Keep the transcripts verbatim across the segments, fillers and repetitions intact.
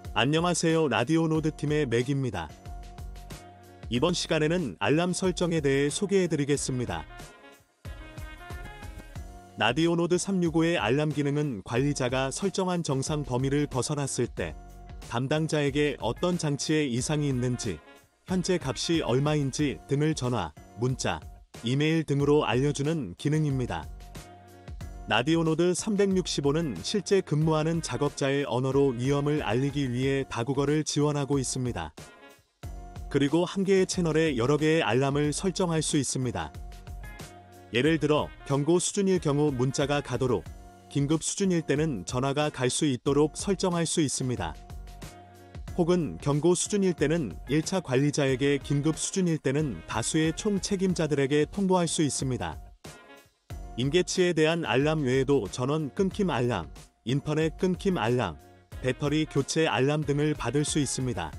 안녕하세요. 라디오노드팀의 맥입니다. 이번 시간에는 알람 설정에 대해 소개해드리겠습니다. 라디오노드 삼백육십오의 알람 기능은 관리자가 설정한 정상 범위를 벗어났을 때 담당자에게 어떤 장치에 이상이 있는지, 현재 값이 얼마인지 등을 전화, 문자, 이메일 등으로 알려주는 기능입니다. 라디오노드 삼백육십오는 실제 근무하는 작업자의 언어로 위험을 알리기 위해 다국어를 지원하고 있습니다. 그리고 한 개의 채널에 여러 개의 알람을 설정할 수 있습니다. 예를 들어 경고 수준일 경우 문자가 가도록, 긴급 수준일 때는 전화가 갈 수 있도록 설정할 수 있습니다. 혹은 경고 수준일 때는 일 차 관리자에게, 긴급 수준일 때는 다수의 총 책임자들에게 통보할 수 있습니다. 임계치에 대한 알람 외에도 전원 끊김 알람, 인터넷 끊김 알람, 배터리 교체 알람 등을 받을 수 있습니다.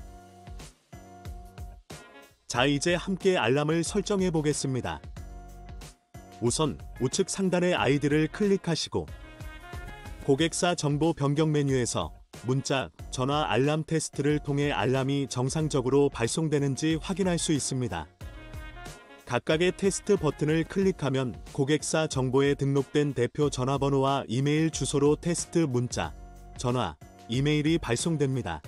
자, 이제 함께 알람을 설정해 보겠습니다. 우선 우측 상단의 아이디를 클릭하시고 고객사 정보 변경 메뉴에서 문자, 전화 알람 테스트를 통해 알람이 정상적으로 발송되는지 확인할 수 있습니다. 각각의 테스트 버튼을 클릭하면 고객사 정보에 등록된 대표 전화번호와 이메일 주소로 테스트 문자, 전화, 이메일이 발송됩니다.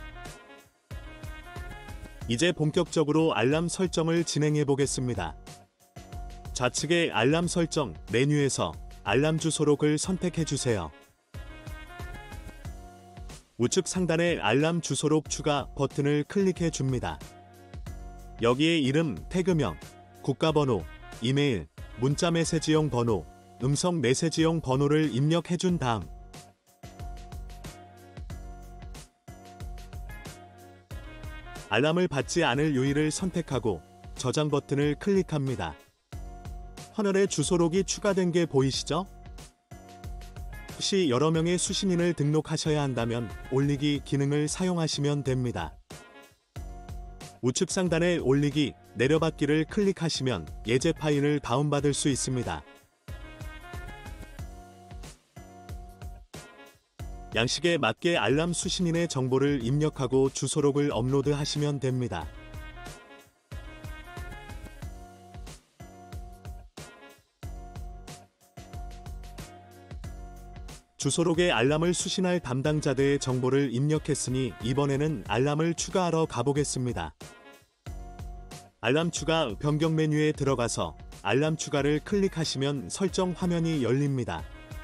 이제 본격적으로 알람 설정을 진행해 보겠습니다. 좌측의 알람 설정 메뉴에서 알람 주소록을 선택해 주세요. 우측 상단의 알람 주소록 추가 버튼을 클릭해 줍니다. 여기에 이름, 태그명, 국가번호, 이메일, 문자 메시지용 번호, 음성 메시지용 번호를 입력해 준 다음 알람을 받지 않을 요일을 선택하고 저장 버튼을 클릭합니다. 화면에 주소록이 추가된 게 보이시죠? 혹시 여러 명의 수신인을 등록하셔야 한다면 올리기 기능을 사용하시면 됩니다. 우측 상단의 올리기, 내려받기를 클릭하시면 예제 파일을 다운받을 수 있습니다. 양식에 맞게 알람 수신인의 정보를 입력하고 주소록을 업로드하시면 됩니다. 주소록에 알람을 수신할 담당자들의 정보를 입력했으니 이번에는 알람을 추가하러 가보겠습니다. 알람 추가 변경 메뉴에 들어가서 알람 추가를 클릭하시면 설정 화면이 열립니다.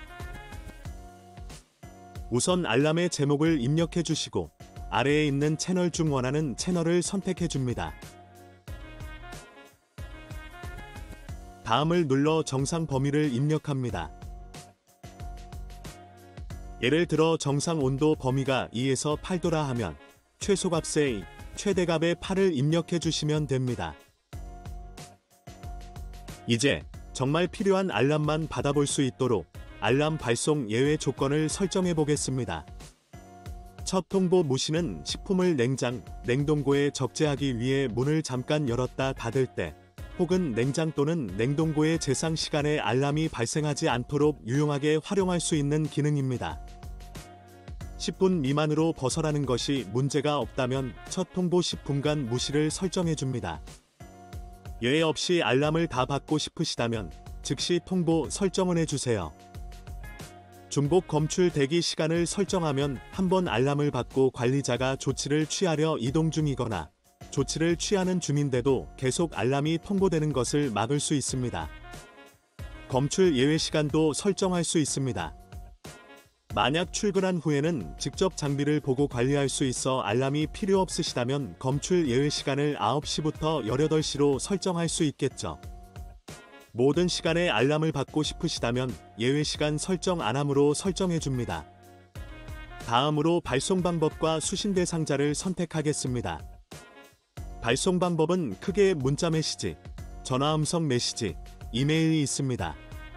우선 알람의 제목을 입력해 주시고 아래에 있는 채널 중 원하는 채널을 선택해 줍니다. 다음을 눌러 정상 범위를 입력합니다. 예를 들어 정상 온도 범위가 이에서 팔 도라 하면 최소값의 이, 최대값의 팔을 입력해 주시면 됩니다. 이제 정말 필요한 알람만 받아볼 수 있도록 알람 발송 예외 조건을 설정해 보겠습니다. 첫 통보 무시는 식품을 냉장, 냉동고에 적재하기 위해 문을 잠깐 열었다 닫을 때 혹은 냉장 또는 냉동고의 재상 시간에 알람이 발생하지 않도록 유용하게 활용할 수 있는 기능입니다. 십 분 미만으로 벗어나는 것이 문제가 없다면 첫 통보 십 분간 무시를 설정해 줍니다. 예외 없이 알람을 다 받고 싶으시다면 즉시 통보 설정을 해주세요. 중복 검출 대기 시간을 설정하면 한 번 알람을 받고 관리자가 조치를 취하려 이동 중이거나 조치를 취하는 중인데도 계속 알람이 통보되는 것을 막을 수 있습니다. 검출 예외 시간도 설정할 수 있습니다. 만약 출근한 후에는 직접 장비를 보고 관리할 수 있어 알람이 필요 없으시다면 검출 예외 시간을 아홉 시부터 열여덟 시로 설정할 수 있겠죠. 모든 시간에 알람을 받고 싶으시다면 예외 시간 설정 안함으로 설정해 줍니다. 다음으로 발송 방법과 수신 대상자를 선택하겠습니다. 발송 방법은 크게 문자 메시지, 전화 음성 메시지, 이메일이 있습니다.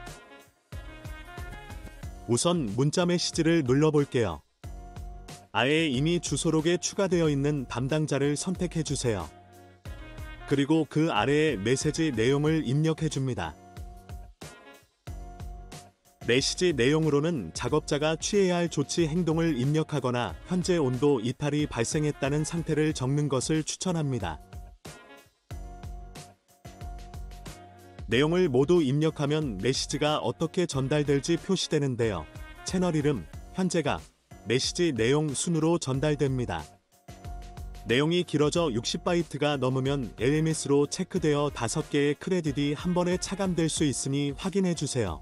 우선 문자 메시지를 눌러볼게요. 아예 이미 주소록에 추가되어 있는 담당자를 선택해 주세요. 그리고 그 아래에 메시지 내용을 입력해 줍니다. 메시지 내용으로는 작업자가 취해야 할 조치 행동을 입력하거나 현재 온도 이탈이 발생했다는 상태를 적는 것을 추천합니다. 내용을 모두 입력하면 메시지가 어떻게 전달될지 표시되는데요. 채널 이름, 현재가 메시지 내용 순으로 전달됩니다. 내용이 길어져 육십 바이트가 넘으면 엘엠에스로 체크되어 다섯 개의 크레딧이 한 번에 차감될 수 있으니 확인해 주세요.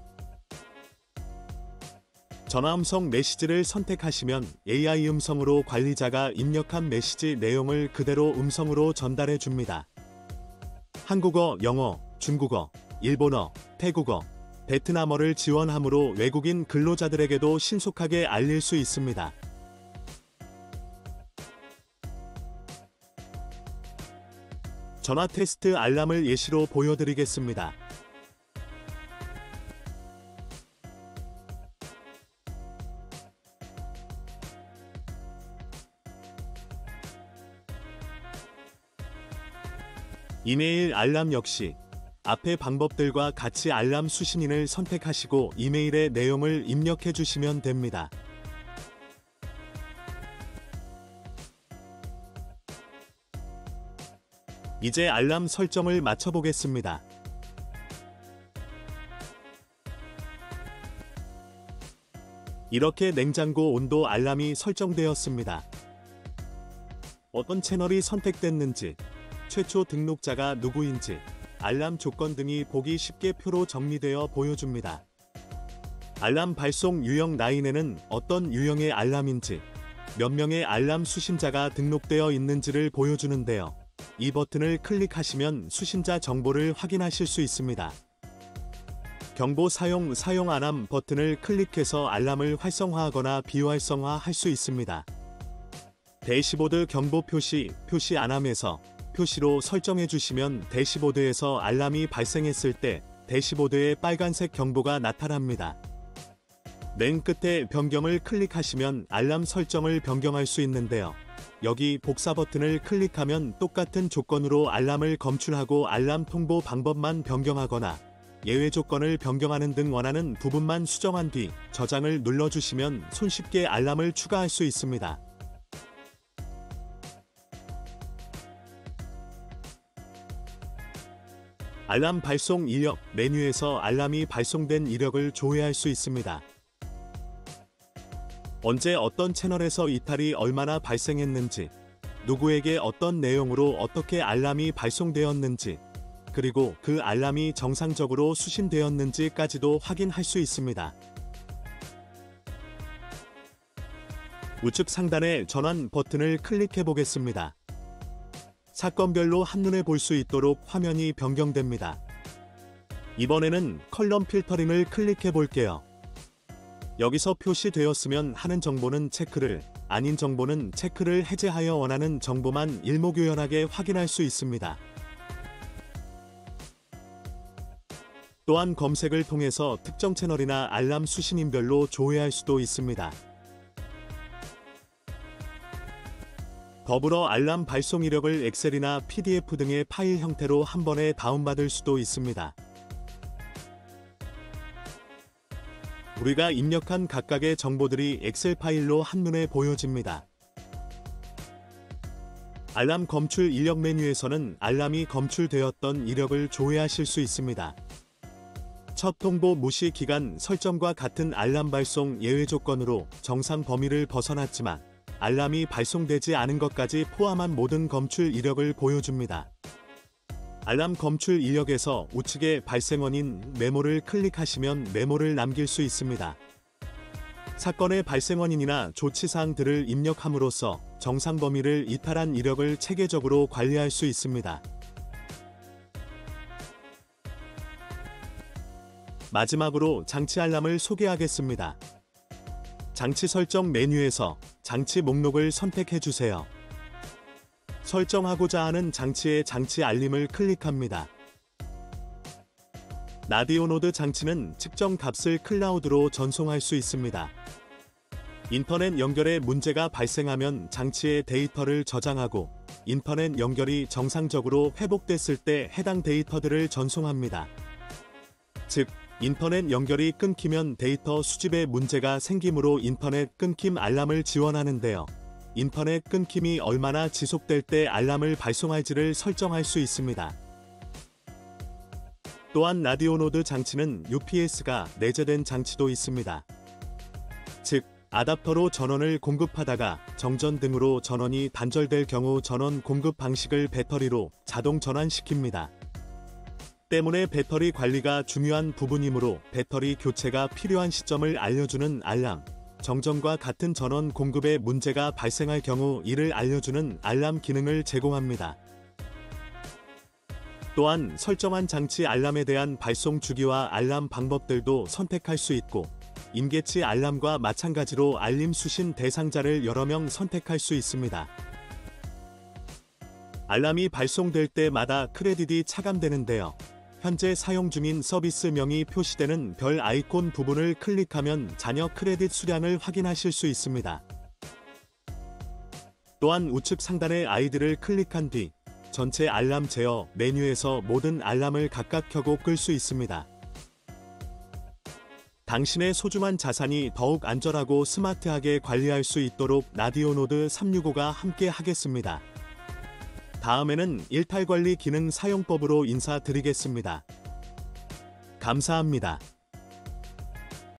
전화음성 메시지를 선택하시면 에이아이 음성으로 관리자가 입력한 메시지 내용을 그대로 음성으로 전달해 줍니다. 한국어, 영어, 중국어, 일본어, 태국어, 베트남어를 지원하므로 외국인 근로자들에게도 신속하게 알릴 수 있습니다. 전화 테스트 알람을 예시로 보여드리겠습니다. 이메일 알람 역시 앞의 방법들과 같이 알람 수신인을 선택하시고 이메일의 내용을 입력해 주시면 됩니다. 이제 알람 설정을 마쳐보겠습니다. 이렇게 냉장고 온도 알람이 설정되었습니다. 어떤 채널이 선택됐는지, 최초 등록자가 누구인지, 알람 조건 등이 보기 쉽게 표로 정리되어 보여줍니다. 알람 발송 유형 라인에는 어떤 유형의 알람인지, 몇 명의 알람 수신자가 등록되어 있는지를 보여주는데요. 이 버튼을 클릭하시면 수신자 정보를 확인하실 수 있습니다. 경보 사용, 사용 안함 버튼을 클릭해서 알람을 활성화하거나 비활성화할 수 있습니다. 대시보드 경보 표시, 표시 안함에서 표시로 설정해 주시면 대시보드에서 알람이 발생했을 때 대시보드에 빨간색 경보가 나타납니다. 맨 끝에 변경을 클릭하시면 알람 설정을 변경할 수 있는데요. 여기 복사 버튼을 클릭하면 똑같은 조건으로 알람을 검출하고 알람 통보 방법만 변경하거나 예외 조건을 변경하는 등 원하는 부분만 수정한 뒤 저장을 눌러주시면 손쉽게 알람을 추가할 수 있습니다. 알람 발송 이력 메뉴에서 알람이 발송된 이력을 조회할 수 있습니다. 언제 어떤 채널에서 이탈이 얼마나 발생했는지, 누구에게 어떤 내용으로 어떻게 알람이 발송되었는지, 그리고 그 알람이 정상적으로 수신되었는지까지도 확인할 수 있습니다. 우측 상단의 전환 버튼을 클릭해 보겠습니다. 사건별로 한눈에 볼 수 있도록 화면이 변경됩니다. 이번에는 컬럼 필터링을 클릭해 볼게요. 여기서 표시되었으면 하는 정보는 체크를, 아닌 정보는 체크를 해제하여 원하는 정보만 일목요연하게 확인할 수 있습니다. 또한 검색을 통해서 특정 채널이나 알람 수신인별로 조회할 수도 있습니다. 더불어 알람 발송 이력을 엑셀이나 피디에프 등의 파일 형태로 한 번에 다운받을 수도 있습니다. 우리가 입력한 각각의 정보들이 엑셀 파일로 한눈에 보여집니다. 알람 검출 이력 메뉴에서는 알람이 검출되었던 이력을 조회하실 수 있습니다. 첫 통보 무시 기간 설정과 같은 알람 발송 예외 조건으로 정상 범위를 벗어났지만 알람이 발송되지 않은 것까지 포함한 모든 검출 이력을 보여줍니다. 알람 검출 이력에서 우측에 발생원인 메모를 클릭하시면 메모를 남길 수 있습니다. 사건의 발생원인이나 조치사항들을 입력함으로써 정상 범위를 이탈한 이력을 체계적으로 관리할 수 있습니다. 마지막으로 장치 알람을 소개하겠습니다. 장치 설정 메뉴에서 장치 목록을 선택해 주세요. 설정하고자 하는 장치의 장치 알림을 클릭합니다. 라디오 노드 장치는 측정 값을 클라우드로 전송할 수 있습니다. 인터넷 연결에 문제가 발생하면 장치의 데이터를 저장하고 인터넷 연결이 정상적으로 회복됐을 때 해당 데이터들을 전송합니다. 즉, 인터넷 연결이 끊기면 데이터 수집에 문제가 생기므로 인터넷 끊김 알람을 지원하는데요. 인터넷 끊김이 얼마나 지속될 때 알람을 발송할지를 설정할 수 있습니다. 또한 라디오 노드 장치는 유피에스가 내재된 장치도 있습니다. 즉, 아답터로 전원을 공급하다가 정전 등으로 전원이 단절될 경우 전원 공급 방식을 배터리로 자동 전환시킵니다. 때문에 배터리 관리가 중요한 부분이므로 배터리 교체가 필요한 시점을 알려주는 알람, 정전과 같은 전원 공급에 문제가 발생할 경우 이를 알려주는 알람 기능을 제공합니다. 또한 설정한 장치 알람에 대한 발송 주기와 알람 방법들도 선택할 수 있고, 임계치 알람과 마찬가지로 알림 수신 대상자를 여러 명 선택할 수 있습니다. 알람이 발송될 때마다 크레딧이 차감되는데요. 현재 사용 중인 서비스명이 표시되는 별 아이콘 부분을 클릭하면 잔여 크레딧 수량을 확인하실 수 있습니다. 또한 우측 상단의 아이디를 클릭한 뒤 전체 알람 제어 메뉴에서 모든 알람을 각각 켜고 끌 수 있습니다. 당신의 소중한 자산이 더욱 안전하고 스마트하게 관리할 수 있도록 라디오 노드 삼백육십오가 함께 하겠습니다. 다음에는 일탈 관리 기능 사용법으로 인사드리겠습니다. 감사합니다.